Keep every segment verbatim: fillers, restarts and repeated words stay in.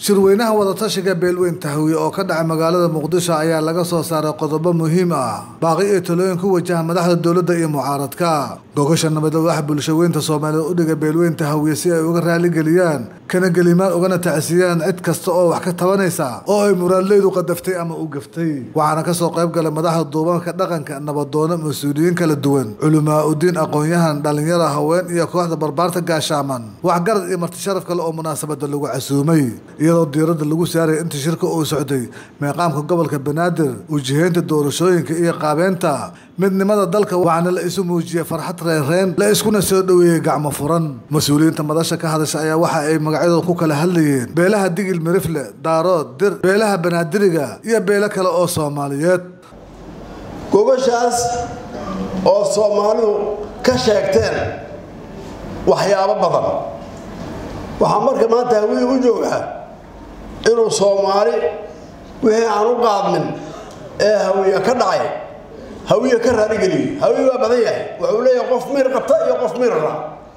shirweynaha wadatashiga beelweyn Tahawiye oo ka dhacay magaalada Muqdisho ayaa laga soo saaray qodobo muhiim ah baaqi ee talooyin ku wajahan madaxda dawladda iyo mucaaradka gogosha nabadda waxa bulshadeynta Soomaaliyeed u dhigay beelweyn Tahawiye si ay uga raali galiyaan kana galimaan ugana tacsiyaan cid kasta oo wax ka tabanaysa oo ay muraadleedu qadaftay ama u gaftay waxaana ka soo qayb galay madaxda duubanka dhaqanka nabadoona mas'uuliyiin kala duwan culumaa u diin aqoon-yahan dhalinyaro haween iyo kooxda barbaarta gaashaaman wax garad iyo marti sharaf kale oo munaasabada lagu casuumay iyadoo diiradda lagu saaray inta shirka uu socday meeqaamka gobolka Banaadir ujeedinta doorashooyinka iyo qaabeynta midnimada dalka waxaana la isu muujiyay farxad reereen la iskuna soo dhaweeyay gacmo furan mas'uuliyiinta madasha ka hadashay ayaa waxa ay magacyadooda ku kala hadlayeen beelaha Digil Mirifle Daarood Dir beelaha Banaadiriga iyo beelo kale oo Soomaaliyeed gogoshaas oo Soomaalidu ka sheegteen waxyaabo badan waxa marka maanta Tahawiye u joogaa inuu Soomaali wixii aan u qaadmin ee Hawiye ka dhacay Hawiye ka raali geliyo Hawiye waa badan yahay wuxuu leeyahay qof mir qabta iyo qof mir ra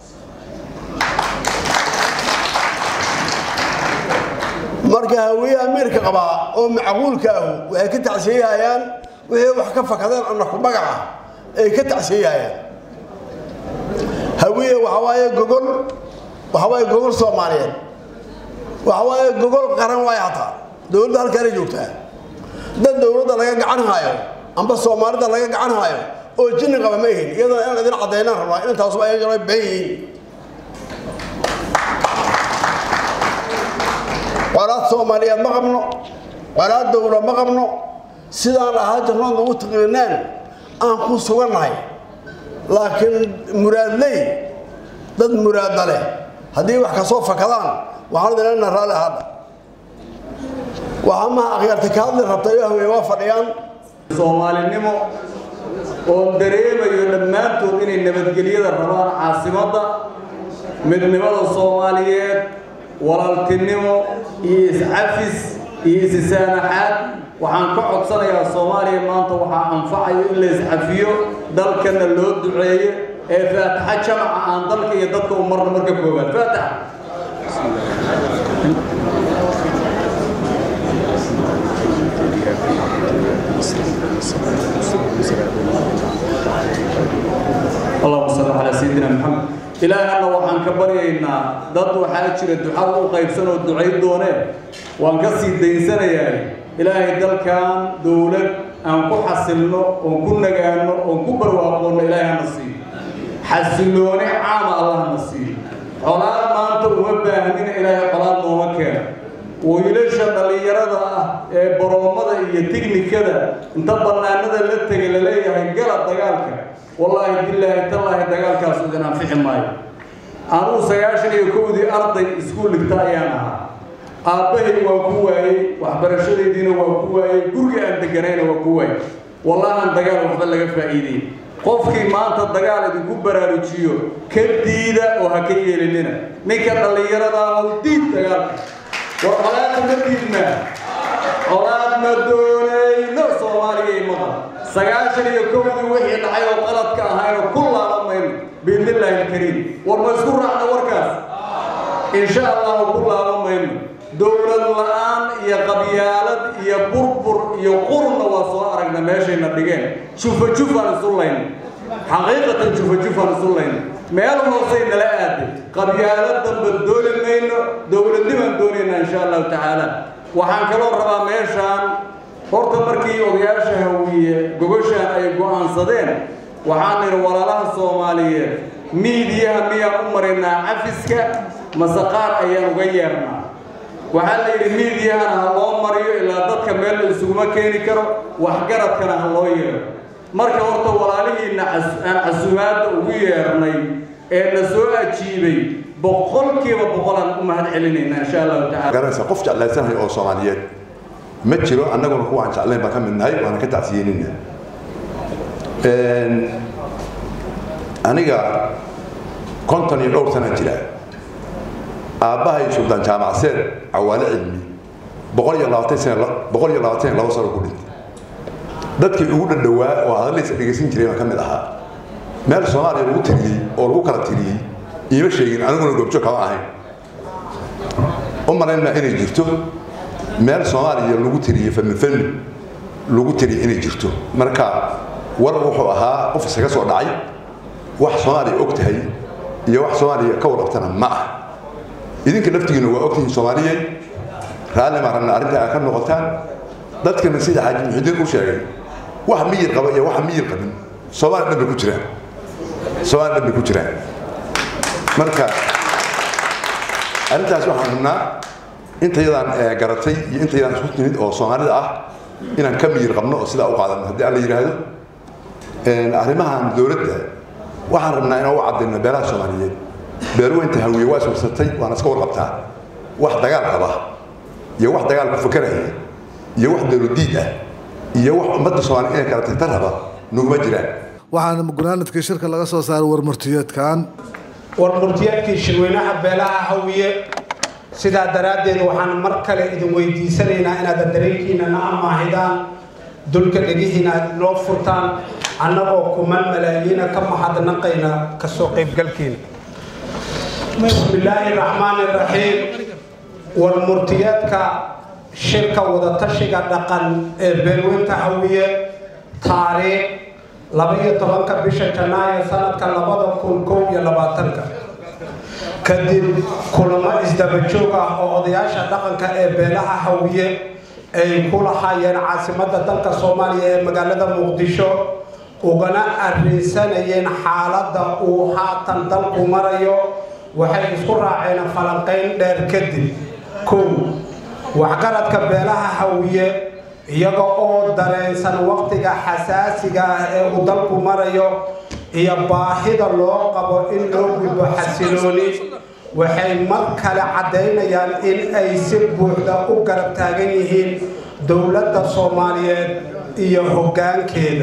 marka Hawiye Ameerika qaba oo macquulka ah waxay ka tacsiyayaan wixii wax ka fakadeen anna ku magaca ay ka tacsiyayaan Hawiye waxa waaye gogol waxa waaye gogol Soomaaliyeed waxa waaye gogol qaran way hata dawladda halka ay joogtaa dad dawladda laga gacan haayo amba Soomaalida laga gacan haayo oo jinn qaba ma yihiin iyadoo aan idin cadeynaan rabaa in taas ay jiray been walaal Soomaaliyeed ma qabno walaal dawlad ma qabno sidaan ahaa jirnaan ugu taqriinaan aan ku suganahay laakiin muraadley dad muraad leh hadii wax ka soo fakadaan waxaan dileena raali hada waxa ma aqyarta ka hadli rabtay Hawiye waa fadhiyaan Soomaalinimo oo dareemayo dhamaantood inay nabadgelyada rabaan caasimada midnimada Soomaaliyeed walaaltinimo iyo iscafis iyo issaamaxaad waxaan ka codsanayaa Soomaaliya maanta waxa anfacayo in la iscafiyo dalkana loo duceeyo ee faataxa jamaca aan dalka iyo dadka u marna marka kooban faataxa اللهم صل على سيدنا محمد إلهنا وحن كبرينا ضد وحاجر الدعاء وقيبسنا والدعاء دونه وانقصي الدينسنا يعني إلهي دل كان دولة أنكو حسلنا ونكون نجانا ونكبر وأقولنا إلهي نصيب حسلوني عام الله نصيب حلال ما أنت ومباهمين إلهي حلال مومكان ويلش اللي يرضى برامضة يتجني كذا انت برنامج اللي تجي لليه هنجلط دجالك والله بالله تالله دجالك أصدقنا في حماية أنا سياشني يكودي أرضي سكول كتايانا أبهي وقوي وحبرشلي دين وقوي جورج عند جنين وقوي والله عند دجال وحبلك فائدي قفكي ما أنت دجال يكون برارجيو كديدة وهكيه لنا نكر اللي يرضى وديد دجالك وحلال مدينة حلال مدوني نو Soomaaliya مغا سجاشر يكون وحي الحي وقلت كهاي وكل عالمين بإذن الله الكريم والمذكور عن وركاس إن شاء الله وكل عالمين دولة الآن يا قبيلة يا بربر يا قرن وصارنا ماشي نبيجين شوف شوف رسولين حقيقة شوف شوف رسولين ما يلهم وصينا لأدي قبيلة بالدولة مين دولة دم دولنا إن شاء الله تعالى وحنكلون ربا ميشان horta markii odayaasha Hawiye gogosha ay go'aan sadeen waxaan walaalaha Soomaaliyeed miidiyaha miya u marina cafiska masaqaar ayaan uga yeernaa waxa la yiri miidiyaha loo mariyo ilaa dadka meel isugu ma keeni karo wax garadkana loo yeero marka horta walaalihiina casuumaad ugu yeernay ee la soo ajiibay boqolkiiba boqolan u mahad celinayna insha Allah ta'ala garanaysa qof jeclaysan oo Soomaaliyeed ما تشيلو أنا أقول لكم عن شغلين بكم من هاي وأنا كنت عسيرين أنا جا كنت أنا الأول سنة جلا أباها يشوف دان جامعة سير أول علمي بقول يلا تسين بقول يلا تسين لا وصلوا كلين ذاتك يقول الدواء وهذا اللي سجسين جري مكان لها ما الصناعة اللي تري أو لو كانت تري يمشي أنا أقول لكم شو كمان هاي أم malaynaa inay jirto meel Soomaaliya lagu tiriyo fan fan lagu tiriyo inay jirto marka war wuxuu ahaa qof isaga soo dhacay wax Soomaaliya og tahay iyo wax Soomaaliya ka warqabtana ma ah idinka naftigiina waa ogtihiin Soomaaliya raali ma rabna arrinta ka noqotaan dadkana sida Xaaji Muxudiin u sheegay wax miyir qaba iyo wax miyir qabin Soomaaliya dhanba ku jiraan Soomaaliya dhanba ku jiraan marka arrintaas waxaan rabnaa inta yadaan garatay iyo inta yadaan isku timid oo Soomaalida ah inaan ka miyir qabno oo sida u qaadano haddii aan la yiraahdo een arrimahan dawladda waxaan rabnaa inaan u cadeyno beelaha Soomaaliyeed beerweynta hawiye waa soo satay waana iska warqabtaa wax dagaal qaba iyo wax dagaal ku fakaraya iyo wax dawladiid ah iyo wax ummadda Soomaaliyeed kala tirtiraba nuguma jiraan waxaana gunaanadkii shirka laga soo saaray warmurtiyeedkan warmurtiyeedkii shirweynaha beelaha hawiye sidaa daraadeed waxaan mar kale idin weydiisanaynaa inaad dareenkiina na amaahidaan dulka dhagihiina noo furtaan annagoo kuman malaayiina ka mahadnaqayna ka soo qaybgalkiina bismillaahi raxmaani raxiim warmurtiyeedka shirka wadatashiga dhaqan ee beelweynta hawiye taariikh laba iyo tobanka bisha Janaayo sanadka labada kun kow iyo labaatanka kadib kulamo isdaba joog ah oo odayaasha dhaqanka ee beelaha hawiye ay ku lahaayeen caasimadda dalka Soomaaliya ee magaalada Muqdisho ugana arrinsanayeen xaaladda uu haatan dalku marayo waxay isku raaceen falanqayn dheer kadib kow waxgaradka beelaha hawiye iyaga oo dareensan waqtiga xasaasiga ah ee uu dalku marayo iyo baahida loo qabo in loo gudbo xasilooni waxay mar kale cadeynayaan in ay si buuxda u garab taagan yihiin dowladda Soomaaliyeed iyo hoggaankeeda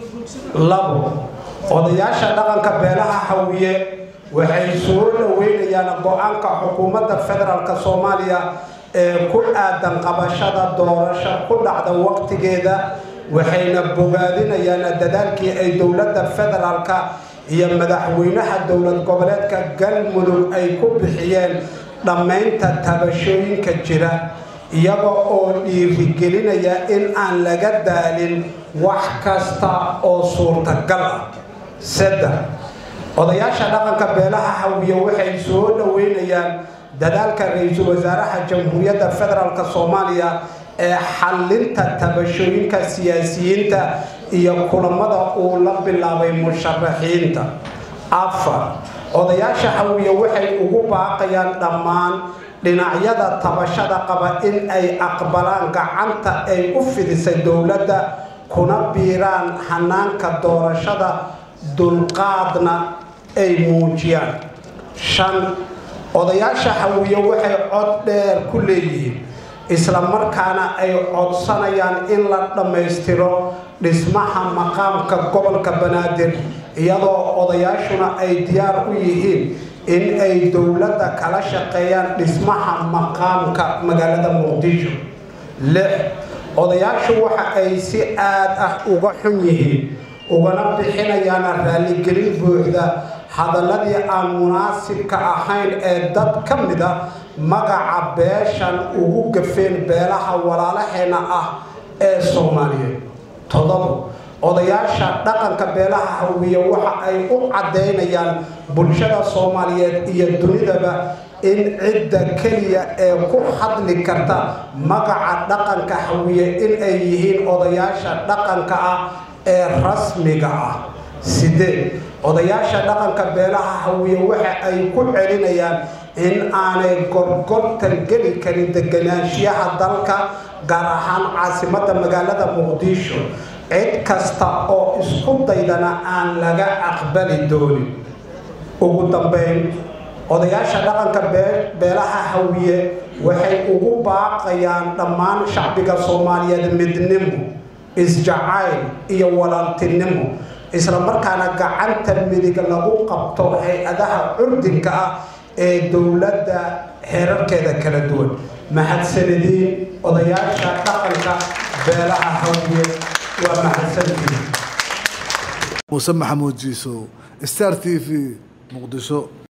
labo odayaasha dhaqanka beelaha hawiye waxay soo dhaweynayaan go'aanka xukuumadda federaalka Soomaaliya ee ku aadan qabashada doorasho ku dhacda waqtigeeda waxayna bogaadinayaan dadaalkii ay dowladda federaalka iyo madaxweynaha dowlad goboleedka Galmudug ay ku bixiyeen dhamaynta tabashooyinka jira iyaga oo dhiirigelinaya in aan laga daalin wax kasta oo suurtagal ah saddex odayaasha dhaqanka beelaha hawiye waxay soo dhaweynayaan dadaalka ra'iisul wasaaraha jamhuuriyadda federaalka Soomaaliya ee xallinta tabashooyinka siyaasiyiinta iyo kulamada uu la bilaabay musharaxiinta afar odayaasha hawiye waxay ugu baaqayaan dhammaan dhinacyada tabashada qaba in ay aqbalaan gacanta ay u fidisay dowladda kuna biiraan hanaanka doorashada dulqaadna ay muujiyaan shan odayaasha hawiye waxay cod dheer ku leeyihiin isla markaana ay codsanayaan in la dhammaystiro dhismaha maqaamka gobolka Banaadir iyadoo odayaashuna ay diyaar u yihiin in ay dowladda kala shaqeeyaan dhismaha maqaamka magaalada Muqdisho lix odayaashu waxa ay si aad ah uga xun yihiin ugana bixinayaan raaligelin buuxda hadaladii aan munaasibka ahayn ee dad ka mid ah magaca beeshan ugu gafeen beelaha walaalaheena ah ee Soomaaliyeed todoba odayaasha dhaqanka beelaha hawiye waxa ay u cadeynayaan bulshada Soomaaliyeed iyo dunidaba in cidda kaliya ee ku hadli karta magaca dhaqanka hawiye in ay yihiin odayaasha dhaqanka ah ee rasmiga ah siddeed odayaasha dhaqanka beelaha hawiye waxa ay ku celinayaan in aanay gorgortan geli karin deganaanshiyaha dalka gaar ahaan caasimadda magaalada Muqdisho cid kasta oo isku daydana aan laga aqbali doonin ugu dambeyn odayaasha dhaqanka beelaha hawiye waxay ugu baaqayaan dhammaan shacbiga Soomaaliyeed midnimo isjacayl iyo walaaltinimo isla markaana gacanta midig lagu qabto hay'adaha curdinka ah ee dowladda heerarkeeda kala duwan mahadsanidin odayaasha dhaqanka beelaha hawiye waa mahadsanidin Muuse Maxamuud Jiiso Star T V Muqdisho.